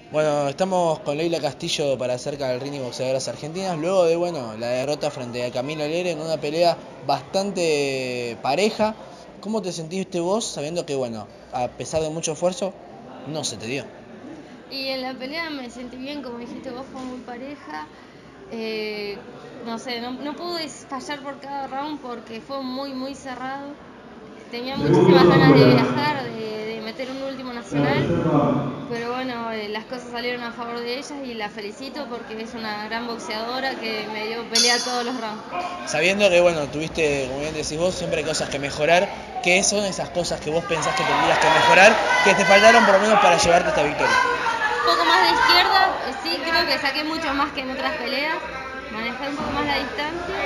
Bueno, estamos con Leila Castillo para acerca del ring y boxeadoras argentinas, luego de la derrota frente a Camila Lere en una pelea bastante pareja. ¿Cómo te sentiste vos sabiendo que a pesar de mucho esfuerzo, no se te dio? Y en la pelea me sentí bien, como dijiste vos, fue muy pareja. No sé, no pude fallar por cada round porque fue muy cerrado. Tenía muchísimas ganas de viajar, de meter un último nacional, pero bueno, las cosas salieron a favor de ellas y la felicito porque es una gran boxeadora que me dio pelea todos los rounds. Sabiendo que tuviste, como bien decís vos, siempre hay cosas que mejorar. ¿Qué son esas cosas que vos pensás que tendrías que mejorar, que te faltaron por lo menos para llevarte esta victoria? Un poco más de izquierda, sí, creo que saqué mucho más que en otras peleas, manejé un poco más la distancia.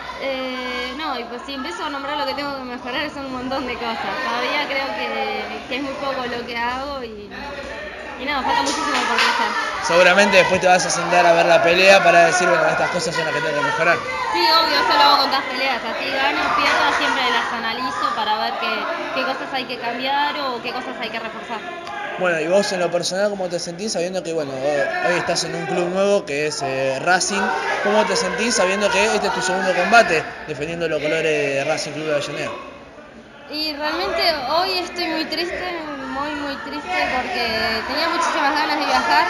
No, y pues si empiezo a nombrar lo que tengo que mejorar son un montón de cosas. Todavía creo que es muy poco lo que hago y nada, falta muchísimo por crecer. Seguramente después te vas a sentar a ver la pelea para decir, estas cosas son las que tengo que mejorar. Sí, obvio, eso lo hago con todas peleas, así gano o pierdo, siempre las analizo para ver qué cosas hay que cambiar o qué cosas hay que reforzar. Bueno, y vos en lo personal, ¿cómo te sentís sabiendo que hoy estás en un club nuevo que es Racing? ¿Cómo te sentís sabiendo que este es tu segundo combate defendiendo los colores de Racing Club de Avellaneda? Y realmente hoy estoy muy triste porque tenía muchísimas ganas de viajar.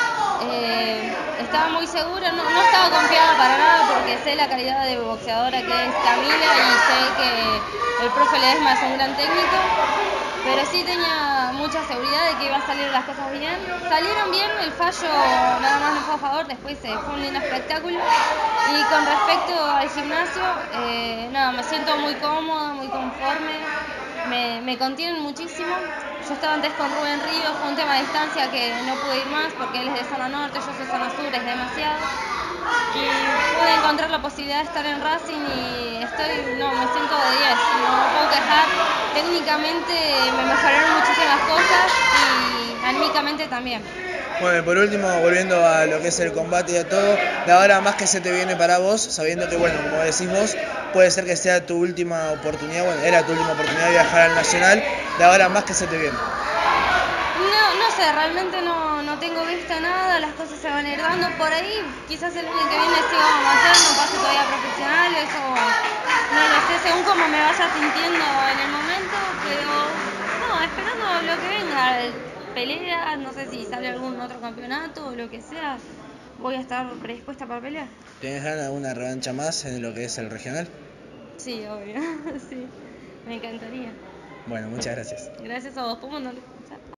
Estaba muy segura, no estaba confiada para nada porque sé la calidad de boxeadora que es Camila y sé que el profe Ledesma es un gran técnico, pero sí tenía mucha seguridad de que iba a salir las cosas bien. Salieron bien, el fallo nada más no fue a favor, después fue un lindo espectáculo. Y con respecto al gimnasio, nada, me siento muy cómoda, muy conforme, me contienen muchísimo. Yo estaba antes con Rubén Ríos, fue un tema de distancia que no pude ir más porque él es de zona norte, yo soy zona sur, es demasiado. Y pude encontrar la posibilidad de estar en Racing y me siento de 10, no puedo quejar. Técnicamente me mejoraron muchísimas cosas y anímicamente también. Bueno, y por último, volviendo a lo que es el combate y a todo, de ahora más que se te viene para vos, sabiendo que, como decís vos, puede ser que sea tu última oportunidad, era tu última oportunidad de viajar al Nacional, de ahora más que se te viene. No sé, realmente no tengo vista nada, las cosas se van a ir dando por ahí, quizás el año que viene siga amateur, no pase todavía profesional, eso no lo sé, según como me vaya sintiendo en el momento, pero no, esperando lo que venga, pelea, no sé si sale algún otro campeonato o lo que sea, voy a estar predispuesta para pelear. ¿Tienes ganas de una revancha más en lo que es el regional? Sí, obvio, sí, me encantaría. Bueno, muchas gracias. Gracias a vos, ¿cómo no?